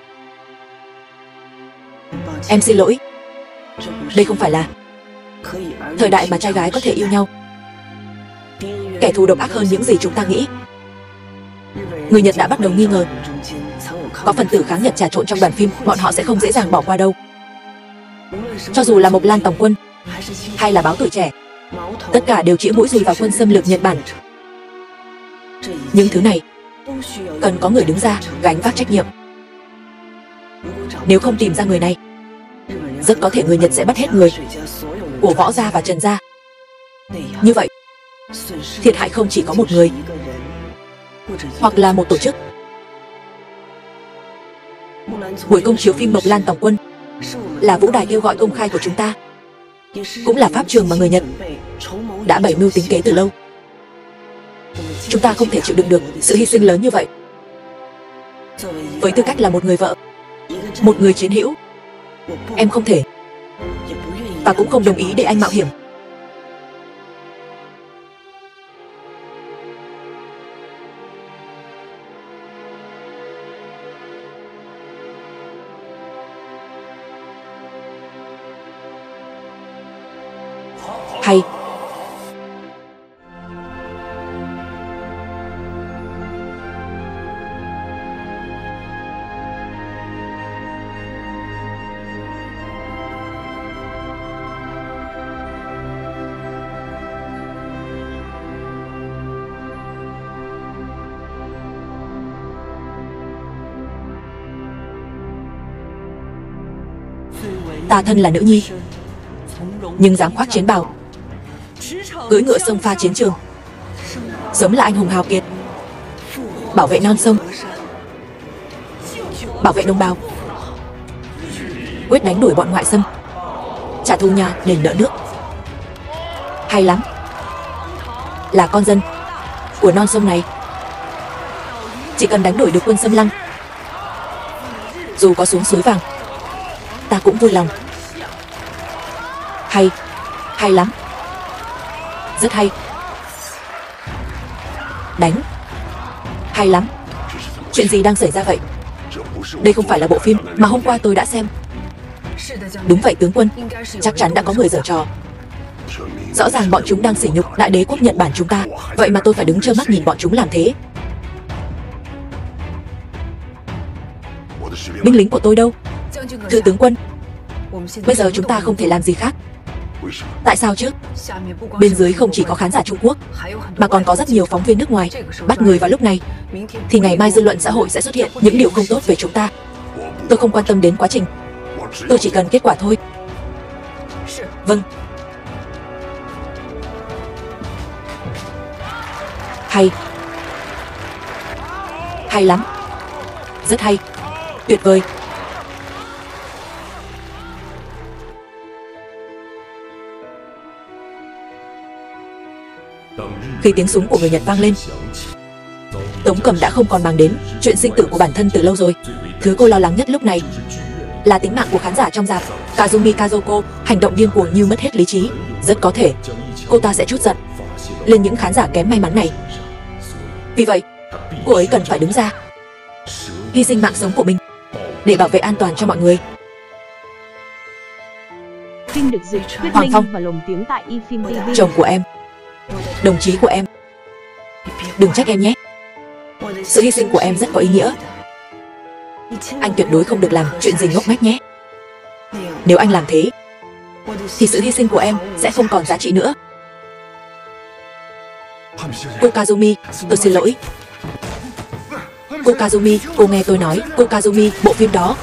Em xin lỗi. Đây không phải là thời đại mà trai gái có thể yêu nhau. Kẻ thù độc ác hơn những gì chúng ta nghĩ. Người Nhật đã bắt đầu nghi ngờ có phần tử kháng Nhật trà trộn trong đoàn phim. Bọn họ sẽ không dễ dàng bỏ qua đâu. Cho dù là Mộc Lan Tổng Quân hay là Báo Tuổi Trẻ, tất cả đều chĩa mũi dùi vào quân xâm lược Nhật Bản. Những thứ này cần có người đứng ra gánh vác trách nhiệm. Nếu không tìm ra người này, rất có thể người Nhật sẽ bắt hết người của Võ Gia và Trần Gia. Như vậy, thiệt hại không chỉ có một người hoặc là một tổ chức. Buổi công chiếu phim Mộc Lan Tổng Quân là vũ đài kêu gọi công khai của chúng ta, cũng là pháp trường mà người Nhật đã bày mưu tính kế từ lâu. Chúng ta không thể chịu đựng được sự hy sinh lớn như vậy. Với tư cách là một người vợ, một người chiến hữu, em không thể và cũng không đồng ý để anh mạo hiểm. Hay. Ta thân là nữ nhi, nhưng dám khoác chiến bào, cưỡi ngựa xông pha chiến trường, giống là anh hùng hào kiệt, bảo vệ non sông, bảo vệ đồng bào, quyết đánh đuổi bọn ngoại xâm, trả thù nhà đền nợ nước. Hay lắm. Là con dân của non sông này, chỉ cần đánh đuổi được quân xâm lăng, dù có xuống suối vàng, ta cũng vui lòng. Hay, hay lắm. Rất hay. Đánh. Hay lắm. Chuyện gì đang xảy ra vậy? Đây không phải là bộ phim mà hôm qua tôi đã xem. Đúng vậy tướng quân, chắc chắn đã có người giở trò. Rõ ràng bọn chúng đang sỉ nhục đại đế quốc Nhật Bản chúng ta, vậy mà tôi phải đứng trơ mắt nhìn bọn chúng làm thế. Binh lính của tôi đâu? Thưa tướng quân, bây giờ chúng ta không thể làm gì khác. Tại sao chứ? Bên dưới không chỉ có khán giả Trung Quốc, mà còn có rất nhiều phóng viên nước ngoài. Bắt người vào lúc này, thì ngày mai dư luận xã hội sẽ xuất hiện những điều không tốt về chúng ta. Tôi không quan tâm đến quá trình, tôi chỉ cần kết quả thôi. Vâng. Hay. Hay lắm. Rất hay. Tuyệt vời. Khi tiếng súng của người Nhật vang lên, Tống Cầm đã không còn màng đến chuyện sinh tử của bản thân từ lâu rồi. Thứ cô lo lắng nhất lúc này là tính mạng của khán giả trong rạp. Kazumi Kazoko hành động điên cuồng như mất hết lý trí. Rất có thể cô ta sẽ trút giận lên những khán giả kém may mắn này. Vì vậy, cô ấy cần phải đứng ra, hy sinh mạng sống của mình để bảo vệ an toàn cho mọi người. Phim được dịch, thuyết Hoàng minh Phong, và lồng tiếng tại eFilm ti vi. chồng của em, đồng chí của em, đừng trách em nhé. Sự hy sinh của em rất có ý nghĩa. Anh tuyệt đối không được làm chuyện gì ngốc nghếch nhé. Nếu anh làm thế, thì sự hy sinh của em sẽ không còn giá trị nữa. Cô Kazumi, tôi xin lỗi. Cô Kazumi, cô nghe tôi nói. Cô Kazumi, bộ phim đó.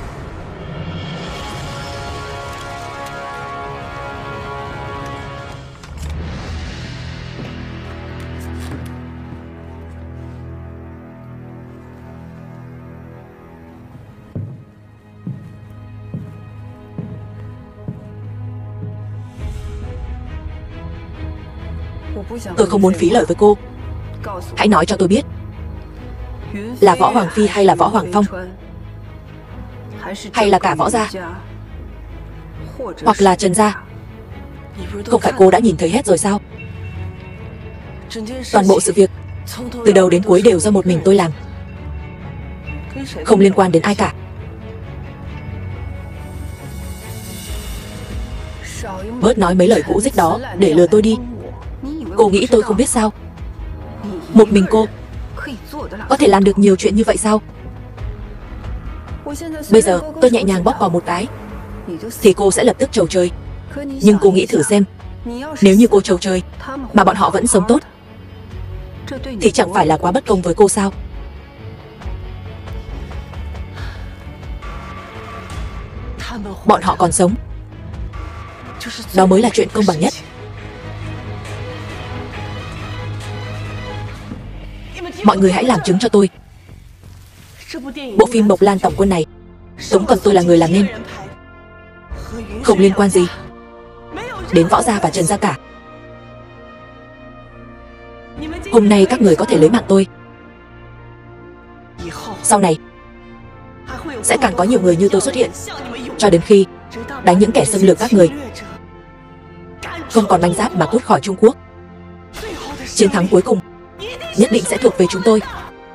Tôi không muốn phí lời với cô. Hãy nói cho tôi biết, là Võ Hoàng Phi hay là Võ Hoàng Phong, hay là cả Võ gia, hoặc là Trần gia. Không phải cô đã nhìn thấy hết rồi sao? Toàn bộ sự việc từ đầu đến cuối đều do một mình tôi làm, không liên quan đến ai cả. Bớt nói mấy lời cũ dích đó để lừa tôi đi. Cô nghĩ tôi không biết sao? Một mình cô có thể làm được nhiều chuyện như vậy sao? Bây giờ tôi nhẹ nhàng bóp vào một cái thì cô sẽ lập tức trầu trời. Nhưng cô nghĩ thử xem, nếu như cô trầu trời mà bọn họ vẫn sống tốt thì chẳng phải là quá bất công với cô sao? Bọn họ còn sống, đó mới là chuyện công bằng nhất. Mọi người hãy làm chứng cho tôi. Bộ phim Mộc Lan Tổng Quân này, Tống Cầm tôi là người làm nên, không liên quan gì đến Võ gia và Trần gia cả. Hôm nay các người có thể lấy mạng tôi, sau này sẽ càng có nhiều người như tôi xuất hiện, cho đến khi đánh những kẻ xâm lược các người không còn manh giáp mà cút khỏi Trung Quốc. Chiến thắng cuối cùng nhất định sẽ thuộc về chúng tôi.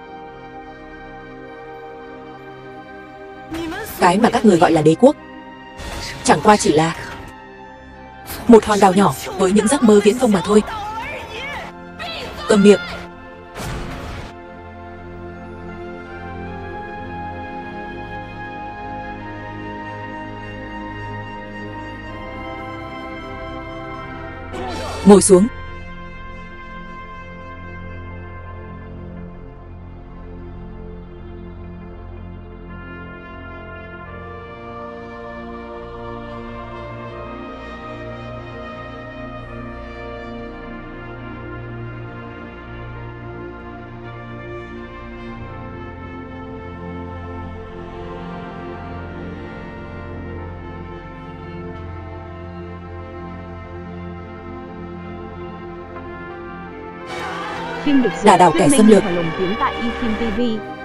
Cái mà các người gọi là đế quốc chẳng qua chỉ là một hòn đảo nhỏ với những giấc mơ viễn vông mà thôi. Câm miệng. Ngồi xuống. Phim được dịch, Đả đảo thuyết kẻ minh xâm lược. và lồng tiếng tại eFilm ti vi.